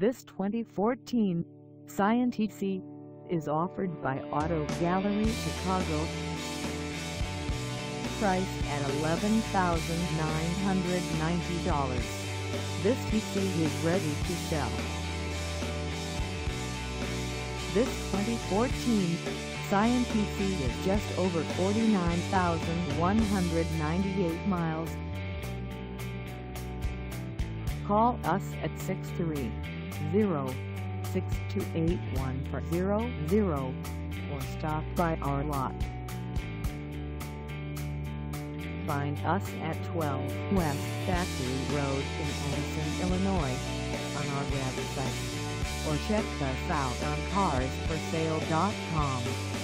This 2014 Scion TC is offered by Auto Gallery Chicago. Priced at $11,990. This TC is ready to sell. This 2014 Scion TC is just over 49,198 miles. Call us at 630-628-1400 or stop by our lot. Find us at 12 West Factory Road in Addison, Illinois, on our website, or check us out on carsforsale.com.